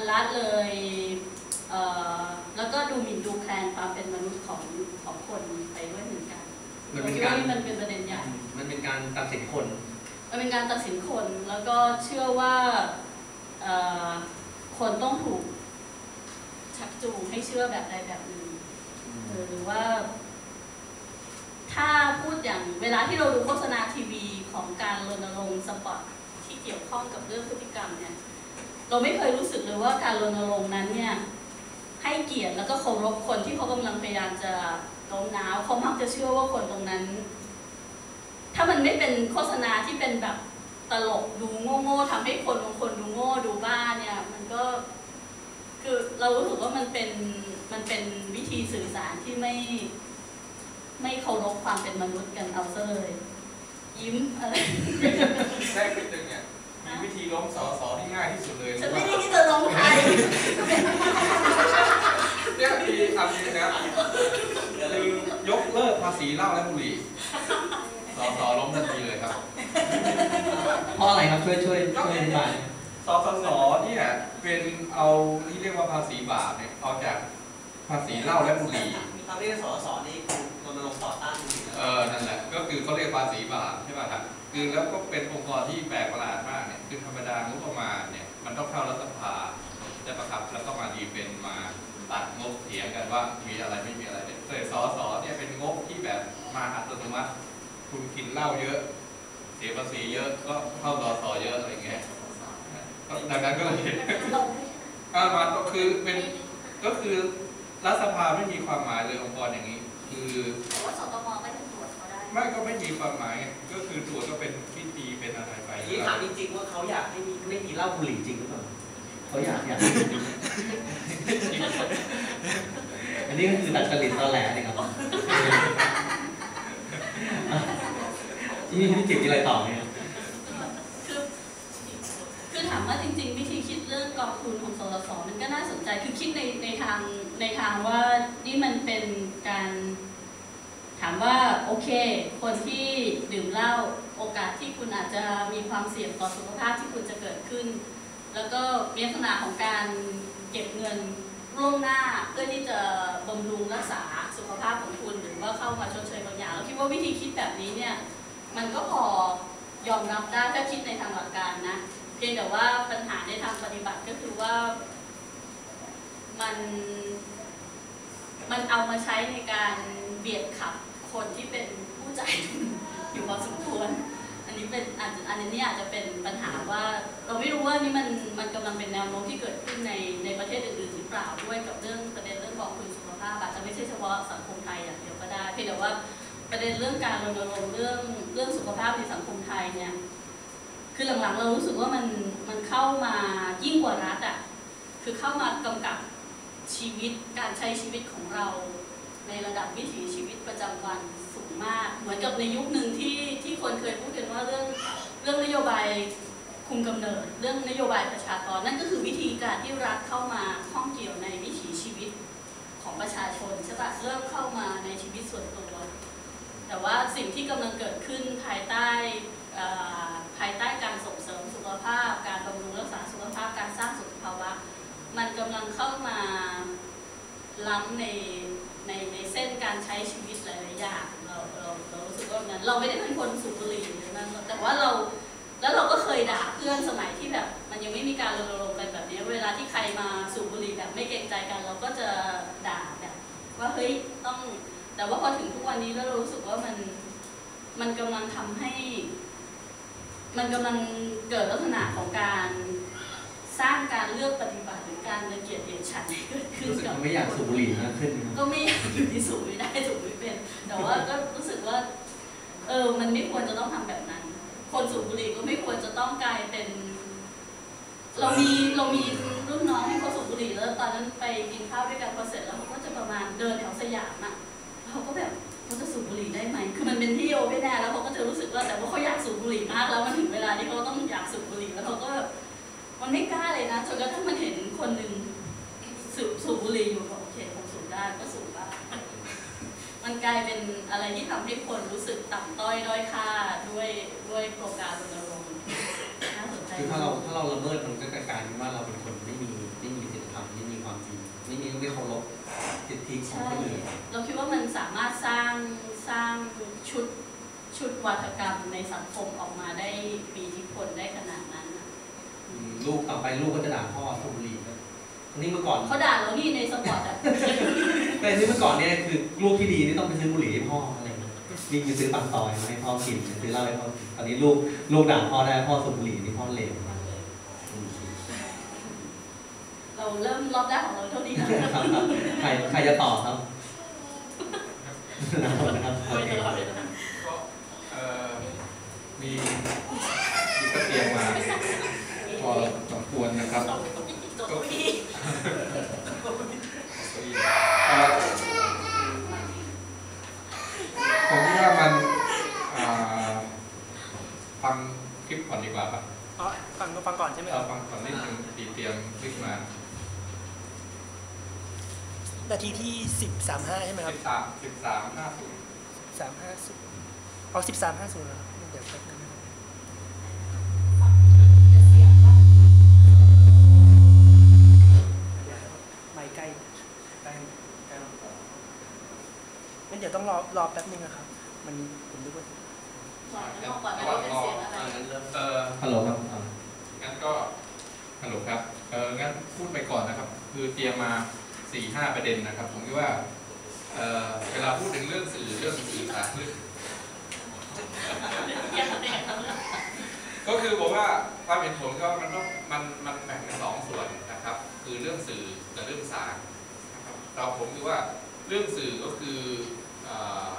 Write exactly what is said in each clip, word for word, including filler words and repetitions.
ละเลยแล้วก็ดูหมิ่นดูแคลนความเป็นมนุษย์ของของคนไปด้วยเหมือนกันมันเป็นการมันเป็นประเด็นใหญ่มันเป็นการตัดสินคนมันเป็นการตัดสินคนแล้วก็เชื่อว่าคนต้องถูกชักจูงให้เชื่อแบบใดแบบหนึ่งหรือว่าถ้าพูดอย่างเวลาที่เราดูโฆษณาทีวีของการรณรงค์สปอตที่เกี่ยวข้องกับเรื่องพฤติกรรมเนี่ยเราไม่เคยรู้สึกเลยว่าการรณรงค์นั้นเนี่ยให้เกียรติแล้วก็เคารพคนที่เขากำลังพยายามจะโน้มน้าวเขามักจะเชื่อว่าคนตรงนั้นถ้ามันไม่เป็นโฆษณาที่เป็นแบบตลกดูโง่ๆทำให้คนบางคนดูโง่ดูบ้าเนี่ยมันก็คือเรารู้สึกว่ามันเป็นมันเป็นวิธีสื่อสารที่ไม่ไม่เคารพความเป็นมนุษย์กันเอาซะเลยยิ้มอะไรแท้จริงเนี่ยมีวิธีล้มสอสอที่ง่ายที่สุดเลยฉันไม่ได้ที่จะล้มใครเนี่ยมีทำนี้นะคือยกเลิกภาษีเหล้าและบุหรี่สอสอล้มทันทีเลยครับเพราะอะไรครับช่วยช่วยช่วยอธิบายสอสอเนี่ยเป็นเอาที่เรียกว่าภาษีบาปเนี่ยเอาจากภาษีเหล้าและบุหรี่เขาเรียกสอสอนี่คือรณรงค์ต่อต้านเออนั่นแหละก็คือเขาเรียกภาษีบาปใช่ป่ะครับคือแล้วก็เป็นองค์กรที่แปลกประหลาดมากเนี่ยคือธรรมดางบประมาณเนี่ยมันต้องเข้ารัฐสภาจะประครับแล้วก็มาดีเป็นมาตัดงบเถียงกันว่ามีอะไรไม่มีอะไรเนี่ยแต่สอสอเนี่ยเป็นงบที่แบบมาอัตโนมัติคุณกินเหล้าเยอะเสียภาษีเยอะก็เข้าสอสอเยอะอะไรเงี้ยดังนั้นก็เลยอ่ามาก็คือเป็นก็คือรัฐสภาไม่มีความหมายเลยองค์กรอย่างนี้คือแต่ว่าสตมไม่ได้ตรวจเขาได้ไม่ก็ไม่มีความหมายก็คือตรวจก็เป็นพิธีเป็นอะไรไปนี่ถามจริงๆว่าเขาอยากให้มีไม่มีเหล้าบุหรี่จริงหรือเปล่าเขาอยากอยากอันนี้ก็คือตัดจริตตอแหลนี่ครับที่พี่จิ๋วมีอะไรต่อเนี่ยคือคือถามว่าจริงๆวิธีคิดเรื่องกองทุนของสสสมันก็น่าสนใจคือคิดในในทางในทางว่านี่มันเป็นการถามว่าโอเคคนที่ดื่มเหล้าโอกาสที่คุณอาจจะมีความเสี่ยงต่อสุขภาพที่คุณจะเกิดขึ้นแล้วก็มีลักษณะของการเก็บเงินล่วงหน้าเพื่อที่จะบำรุงรักษาสุขภาพของคุณหรือว่าเข้ามาชดเชยบางอย่างเราคิดว่าวิธีคิดแบบนี้เนี่ยมันก็พอยอมรับได้ถ้าคิดในทางหลักการนะเพียงแต่ว่าปัญหาในทางปฏิบัติก็คือว่ามันมันเอามาใช้ในการเบียดขับคนที่เป็นผู้จ่ายอยู่พอสมควรอันนี้เป็นอาจจะอันนี้อาจจะเป็นปัญหาว่าเราไม่รู้ว่านี่มันมันกำลังเป็นแนวโน้มที่เกิดขึ้นในในประเทศอื่นๆหรือเปล่าด้วยกับเรื่องประเด็นเรื่องกองทุนสุขภาพอาจจะไม่ใช่เฉพาะสังคมไทยอย่างเดียวก็ได้เพียงแต่ว่าประเด็นเรื่องการรณรงค์เรื่องเรื่องสุขภาพในสังคมไทยเนี่ยคือหลังๆเรารู้สึกว่ามันมันเข้ามายิ่งกว่ารัฐอ่ะคือเข้ามากำกับชีวิตการใช้ชีวิตของเราในระดับวิถีชีวิตประจำวันสูงมากเหมือนกับในยุคหนึ่งที่ที่คนเคยพูดกันว่าเรื่องเรื่องนโยบายคุมกำเนิดเรื่องนโยบายประชากรนั่นก็คือวิธีการที่รัฐเข้ามาข้องเกี่ยวในวิถีชีวิตของประชาชนใช่ปะเริ่มเข้ามาในชีวิตส่วนตัวแต่ว่าสิ่งที่กำลังเกิดขึ้นภายใต้ภายใต้การส่งเสริมสุขภาพการบำรุงรักษาสุขภาพการสร้างสุขภาวะมันกำลังเข้ามาล้ำในในในเส้นการใช้ชีวิตหลายๆอย่างเราเราเรารู้สึกว่านั้นเราไม่ได้เป็นคนสูบบุหรี่เลยนะแต่ว่าเราแล้วเราก็เคยด่าเพื่อนสมัยที่แบบมันยังไม่มีการรณรงค์กันแบบนี้เวลาที่ใครมาสูบบุหรี่แบบไม่เกรงใจกันเราก็จะด่าแบบว่าเฮ้ยต้องแต่ว่าพอถึงทุกวันนี้แล้วเรารู้สึกว่ามันมันกำลังทำให้มันกำลังเกิดลักษณะของการสร้างการเลือกปฏิบัติหรือการระเกียดเดียดฉันให้เกิดขึ้นกับไม่อยากสูบบุหรี่มากขึ้นก็ไม่อยากอยู่ที่สูบไม่ได้สูบไม่เป็นแต่ว่าก็รู้สึกว่าเออมันไม่ควรจะต้องทำแบบนั้นคนสูบบุหรี่ก็ไม่ควรจะต้องกลายเป็นเรามีเรามีรุ่นน้องที่เขาสูบบุหรี่แล้วตอนนั้นไปกินข้าวด้วยกันพอเสร็จแล้วเขาก็จะประมาณเดินแถวสยามอ่ะเขาก็แบบเขาจะสูบบุหรี่ได้ไหมคือมันเป็นที่โอเพนแอร์แล้วเขาก็จะรู้สึกว่าแต่ว่าเขาอยากสูบบุหรี่มากแล้วมันถึงเวลาที่เขาต้องอยากสูบบุหรี่แล้วเขาก็แบบมันไม่กล้าเลยนะจนกระทั่งมันเห็นคนหนึ่งสูบสูบบุหรี่อยู่ก็โอเคคงสูบได้ก็สูบบ้างมันกลายเป็นอะไรที่ทำให้คนรู้สึกต่ำต้อยด้อยค่าด้วยด้วยโครงการรณรงค์น่าสนใจคือถ้าเราถ้าเราละเมิดมันก็กลายเป็นว่าเราเป็นคนไม่มีไม่มีใช่ เราคิดว่ามันสามารถสร้างสร้างชุดชุดวัฒกรรมในสังคมออกมาได้มีอิทธิพลได้ขนาดนั้นนะอืมลูกต่อไปลูกก็จะด่าพ่อสูบบุหรี่นะนี่เมื่อก่อนเขาด่าเรานี่ในสปอร์ตอ่ะแต่นี่เมื่อก่อนเนี่ยคือลูกที่ดีนี่ต้องไปซื้อบุหรี่ให้พ่ออะไรเงี้ยวิ่งไปซื้อปังตอยมาให้พ่อกินซื้อเหล้าให้พ่อกินตอนนี้ลูกลูกด่าพ่อได้พ่อสูบบุหรี่นี่พ่อเลวมากอืมเราเริ่มรอบแรกของเราเท่านี้นะครับใครใครจะต่อครับนะครับโอไปเคตลอดเลยนะก็เอ่อมีมีก็เตรียมมาพอสมควรนะครับจบจบพี่เอ่อผมคิดว่ามันอ่าฟังคลิปก่อนดีกว่าป่ะอ๋อฟังก็ฟังก่อนใช่ไหมคเรารับฟังก่อนนิดนึงตีเตรียมคลิปมานาทีที่สิบสามห้าใช่ไหมครับสิบสามสิบสามห้าศูนย์สามห้าศูนย์เอาสิบสามห้าศูนย์เหรอเดี๋ยวแป๊บนึงนะครับไม่ใกล้ใกล้ใกล้แล้วงั้นเดี๋ยวต้องรอรอแป๊บนึงนะครับ มันผมดูว่าก่อนก่อนไม่ว่าเป็นเสียงอะไรเออฮัลโหลครับอ่างั้นก็ฮัลโหลครับเอองั้นพูดไปก่อนนะครับ คือเตรียมมาสี่ห้าประเด็นนะครับ ผมคิดว่าเออเวลาพูดถึงเรื่องสื่อเรื่องสื่อสารเรื่องก็คือบอกว่าความเห็นผมก็มันต้องมันมันแบ่งเป็นสองส่วนนะครับ คือเรื่องสื่อกับเรื่องสารนะครับเราผมคิดว่าเรื่องสื่อก็คือเอ่อ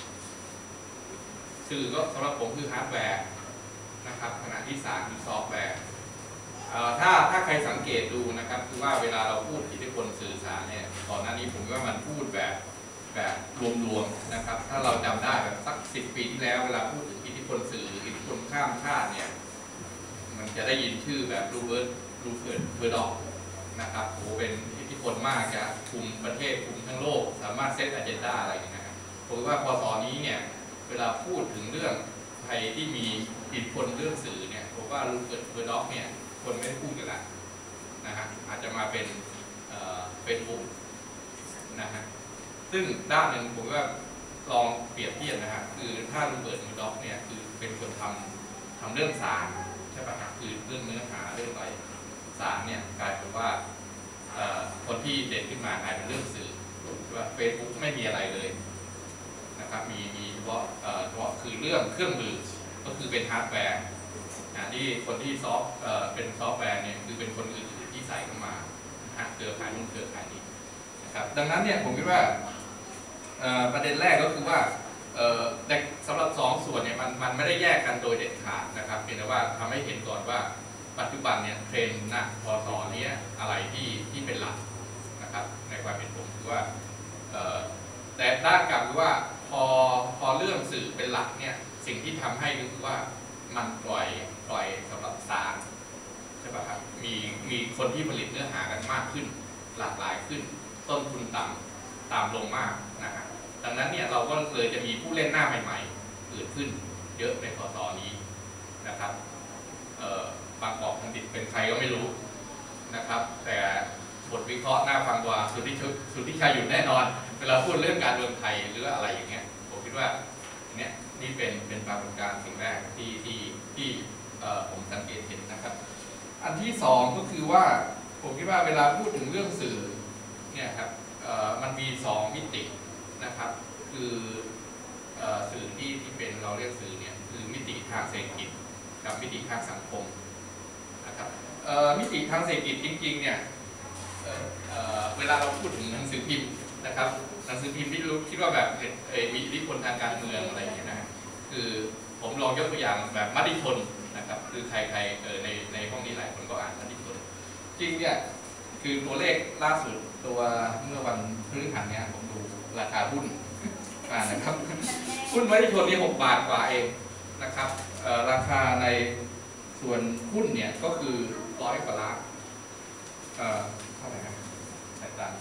สื่อก็สำหรับผมคือฮาร์ดแวร์นะครับขณะที่สารคือซอฟต์แวร์เอ่อถ้าถ้าใครสังเกตดูนะครับคือว่าเวลาเราพูดอิทธิพลสื่อสารเนี่ยก่อนหน้านี้ผมคิดว่ามันพูดแบบแบบรวมๆนะครับถ้าเราจำได้แบบสักสิบปีที่แล้วเวลาพูดถึงอิทธิพลสื่ออิทธิพลข้ามชาติเนี่ยมันจะได้ยินชื่อแบบรูเบิร์ตรูเบิร์ตเบอร์ดอกนะครับโอ้เป็นอิทธิพลมากจะคุมประเทศคุมทั้งโลกสามารถเซตอเจนดาอะไรอย่างเงี้ยนะครับผมว่าพอตอนนี้เนี่ยเวลาพูดถึงเรื่องใครที่มีอิทธิพลเรื่องสื่อเนี่ยผมว่ารูเบิร์ตเบอร์ดอกเนี่ยคนไม่ได้พูดกันละนะฮะอาจจะมาเป็นเฟซบุ๊กนะฮะซึ่งด้านหนึ่งผมว่าลองเปรียบเทียบนะฮะคือถ้ารูเบิร์ตเบอร์ดอกเนี่ยคือเป็นคนทำทำเรื่องสารใช่ป่ะครับคือเรื่องเนื้อหาเรื่องอะไรสารเนี่ยกลายเป็นว่าคนที่เด่นขึ้นมากลายเป็นเรื่องสื่อว่าเฟซบุ๊กไม่มีอะไรเลยนะครับมีมีเฉพาะเฉพาะคือเรื่องเครื่องมือก็คือเป็นฮาร์ดแวร์ที่คนที่ซอฟเป็นซอฟต์แวร์เนี่ยคือเป็นคนอื่นที่ใส่เข้ามาเครือข่ายนู่นเครือข่ายนี้นะครับดังนั้นเนี่ยผมคิดว่าประเด็นแรกก็คือว่าแต่สำหรับสองส่วนเนี่ยมันมันไม่ได้แยกกันโดยเด็ดขาดนะครับเพียงแต่ว่าทำให้เห็นก่อนว่าปัจจุบันเนี่ยเทรนด์ณพศนี้อะไรที่ที่เป็นหลักนะครับในความเป็นผมคือว่าแต่ด้านกลับคือว่าพอพอเรื่องสื่อเป็นหลักเนี่ยสิ่งที่ทำให้ก็คือว่ามันปล่อยปล่อยสำหรับสารใช่ป่ะครับมีมีคนที่ผลิตเนื้อหากันมากขึ้นหลากหลายขึ้นต้นทุนต่ำตามลงมากนะครับดังนั้นเนี่ยเราก็เลยจะมีผู้เล่นหน้าใหม่ๆเกิดขึ้นเยอะในพศนี้นะครับบางกอกบัณฑิตเป็นใครก็ไม่รู้นะครับแต่บทวิเคราะห์หน้าฟังกว่าสุทธิสุทธิชัยอยู่แน่นอนเวลาพูดเรื่องการเมืองไทยหรืออะไรอย่างเงี้ยผมคิดว่าเนี่ยนี่เป็นเป็นปรากฏการณ์สิ่งแรกที่ที่ที่ผมสังเกตเห็นนะครับอันที่สองก็คือว่าผมคิดว่าเวลาพูดถึงเรื่องสื่อเนี่ยครับมันมีสองมิตินะครับคือสื่อที่ที่เป็นเราเรียกสื่อเนี่ยคือมิติทางเศรษฐกิจกับมิติทางสังคมนะครับมิติทางเศรษฐกิจจริงๆเนี่ยเ, เ, เวลาเราพูดถึงหนังสือพิมพ์นะครับหนังสือพิมพ์ที่รู้คิดว่าแบบมีอิทธิพลทางการเมืองอะไรอย่างเงี้ยนะคือผมลองยกตัวอย่างแบบมติชนนะครับคือใครๆในในห้องนี้หลายคนก็อ่านมติชนจริงเนี่ยคือตัวเลขล่าสุดตัวเมื่อวันพฤหัสเนี่ยผมดูราคาหุ้นอ่านะครับหุ้นมติชนนี่หกบาทกว่าเองนะครับราคาในส่วนหุ้นเนี่ยก็คือร้อยกว่าล้านเท่าไหร่นะสายตา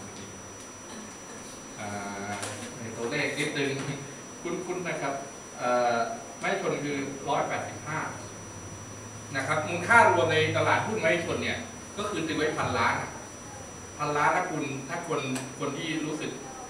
ในตัวเลขนิดนึงคุ้นๆนะครับมติชนคือร้อยแปดสิบห้านะครับมูลค่ารวมในตลาดหุ้นมติชนเนี่ยก็คือตีไว้พันล้านพันล้านถ้าคุณถ้าคนคนที่รู้สึก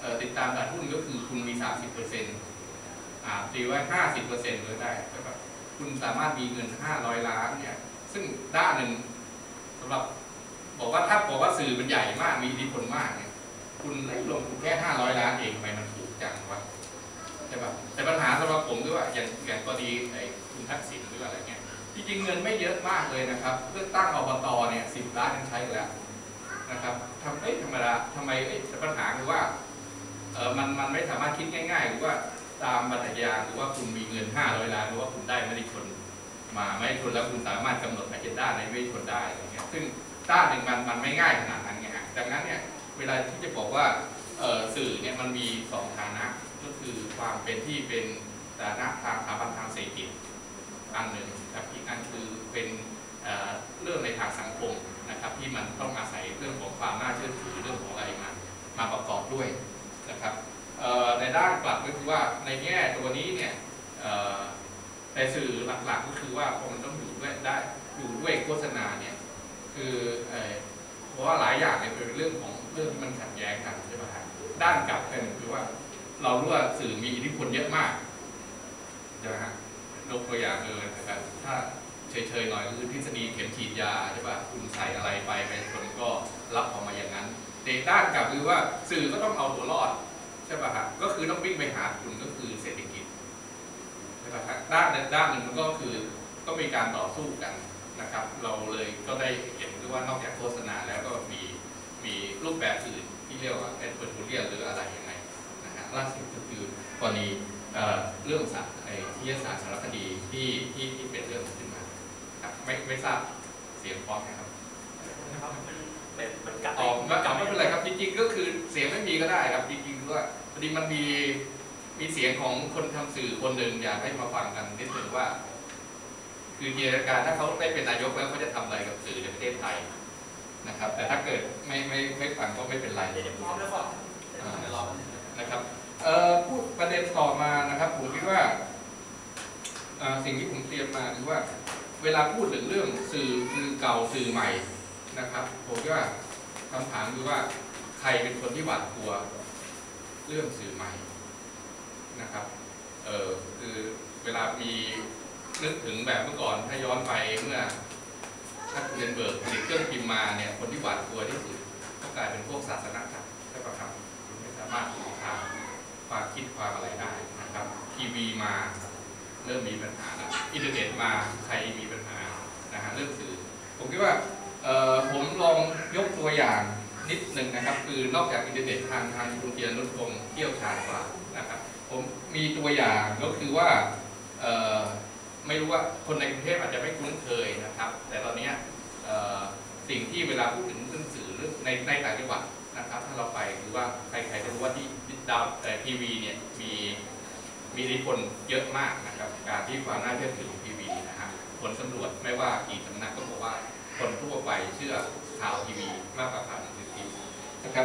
เอ่อติดตามตลาดหุ้นก็คือคุณมี สามสิบเปอร์เซ็นต์ อ่าตีไว้ ห้าสิบเปอร์เซ็นต์ เลยได้ใช่ปะคุณสามารถมีเงินห้าร้อยล้านเนี่ยซึ่งด้านหนึ่งสำหรับบอกว่าถ้าบอกว่าสื่อมันใหญ่มากมีอิทธิพลมากเนี่ยคุณลงทุนแค่ห้าร้อยล้านเองทำไมมันถูกจังวะใช่ปะแต่ปัญหาสำหรับผมด้วยว่าอย่างอย่างกรณีไอ้คุณทักษิณหรืออะไรเงี้ยจริงๆเงินไม่เยอะมากเลยนะครับเลือกตั้งอบตเนี่ยสิบล้านยังใช้แล้วนะครับทำเอ้ยธรรมดาทำไมเอ้ยแต่ปัญหาคือว่าเออมันมันไม่สามารถคิดง่ายๆหรือว่าตามบรรทัดยาหรือว่าคุณมีเงินห้าร้อยล้านหรือว่าคุณได้ไม่ได้ชนมาไม่ได้ชนแล้วคุณสามารถกำหนดอเจนดาในไม่ชนได้อะไรเงี้ยซึ่งด้านหนึ่งมันมันไม่ง่ายขนาดนั้นไงฮะดังนั้นเนี่ยเวลาที่จะบอกว่าเออสื่อเนี่ยมันมีสองฐานะก็คือความเป็นที่เป็นฐานะทางสถาบันทางเศรษฐกิจอันหนึ่งครับอีกอันคือเป็นเอ่อเรื่องในทางสังคมนะครับที่มันต้องอาศัยเรื่องของความน่าเชื่อถือเรื่องของอะไรมามาประกอบด้วยนะครับในด้านกลับก็คือว่าในแง่ตัวนี้เนี่ยในสื่อหลักๆก็คือว่าพอมันต้องอยู่ด้วยได้อยู่ด้วยโฆษณาเนี่ยคือเพราะว่าหลายอย่างเนี่ยเป็นเรื่องของเรื่องที่มันขัดแย้งกันใช่ไหมครับด้านกลับกันคือว่าเรารู้ว่าสื่อมีอิทธิพลเยอะมากใช่ไหมฮะยกตัวอย่างเลยนะครับถ้าเฉยๆหน่อยคือทฤษฎีเข็มฉีดยาใช่ป่ะคุณใส่อะไรไปไปคนก็รับออกมาอย่างนั้นแต่ด้านกลับคือว่าสื่อก็ต้องเอาตัวรอดใช่ป่ะครับก็คือต้องวิ่งไปหาคุณก็คือเศรษฐกิจใช่ป่ะครับด้านด้านหนึ่งมันก็คือก็มีการต่อสู้กันนะครับเราเลยก็ได้เห็นด้วยว่านอกจากโฆษณาแล้วก็มีมีรูปแบบอื่นที่เรียกว่าเป็นเปิดผู้เรียนหรืออะไรยังไงนะฮะล่าสุดก็คือกรณีเรื่องสารไอ้วิทยาศาสตร์สารคดีที่ที่ที่เป็นเรื่องขึ้นมาครับไม่ไม่ทราบเสียงพร้อมไหมครับเป็นมันกลับอ๋อไม่เป็นไรครับจริงๆก็คือเสียงไม่มีก็ได้ครับจริงๆคือว่าพอดีมันมีมีเสียงของคนทำสื่อคนหนึ่งอยากให้มาฟังกันนิดหนึ่งว่าคือจินตนาการถ้าเขาได้เป็นนายกแล้วเขาจะทำอะไรกับสื่อในประเทศไทยนะครับแต่ถ้าเกิดไม่ไม่ไม่ฟังก็ไม่เป็นไรเดี๋ยวพร้อมแล้วก่อนนะครับพูดประเด็นต่อมานะครับผมคิดว่าสิ่งที่ผมเตรียมมาคือว่าเวลาพูดถึงเรื่องสื่อคือเก่าสื่อใหม่นะครับผมคิดว่าคำถามคือว่าใครเป็นคนที่หวาดกลัวเรื่องสื่อใหม่นะครับเออคือเวลามีนึกถึงแบบเมื่อก่อนถ้าย้อนไปเมื่อถ้าคุณเรนเบิร์กผลิตเครื่องพิมพ์มาเนี่ยคนที่หวาดกลัวที่สุดก็กลายเป็นพวกศาสนาจักรใช่ปะครับคุณไม่สามารถมองทางความคิดความอะไรได้นะครับทีวีมาเริ่มมีปัญหาแล้วอินเทอร์เน็ตมาใครมีปัญหานะฮะเรื่องสื่อผมคิดว่าผมลองยกตัวอย่างนิดหนึ่งนะครับคือนอกจากอินเทอร์เน็ตทางทางคุณเทียนนุชพงศ์เที่ยวชาญกว่านะครับผมมีตัวอย่างก็คือว่าไม่รู้ว่าคนในกรุงเทพอาจจะไม่คุ้นเคยนะครับแต่ตอนนี้สิ่งที่เวลาพูดถึงเรื่องสื่อเรื่องในในต่างจังหวัดนะครับถ้าเราไปคือว่าใครๆจะรู้ว่าที่ดาวทีวีเนี่ยมีมีอิทธิพลเยอะมากนะครับการที่ความน่าเชื่อถือของทีวีนะฮะผลสำรวจไม่ว่ากี่สำนักก็บอกว่าคนทั่วไปเชื่อข่าวทีวีมากกว่าข่าวหนังสือพิมพ์นะครับ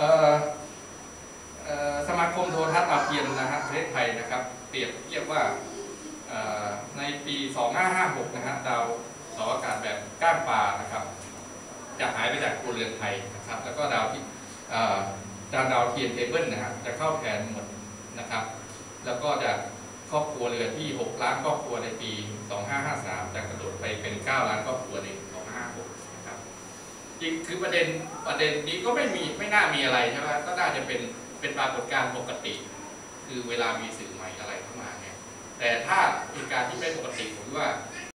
สมาคมโทรทัศน์ดาวเทียมนะฮะประเทศไทยนะครับเปรียบเทียบว่าในปีสองพันห้าร้อยห้าสิบหกนะฮะดาวเสาอากาศแบบก้านปลานะครับจะหายไปจากครัวเรือนไทยนะครับแล้วก็ดาวที่ดาวดาวเทียมเคเบิลนะฮะจะเข้าแทนหมดนะครับแล้วก็จะครอบครัวเรือนที่หกล้านครอบครัวในปีสองพันห้าร้อยห้าสิบสามจะกระโดดไปเป็นเก้าล้านครอบครัวในสองพันห้าร้อยห้าสิบหกนะครับจริงคือประเด็นประเด็นนี้ก็ไม่มีไม่น่ามีอะไรใช่ไหมก็น่าจะเป็นเป็นปรากฏการณ์ปกติคือเวลามีสื่อใหม่อะไรเข้ามาเนี่ยแต่ถ้าเหตุการณ์ที่ไม่ปกติผมว่า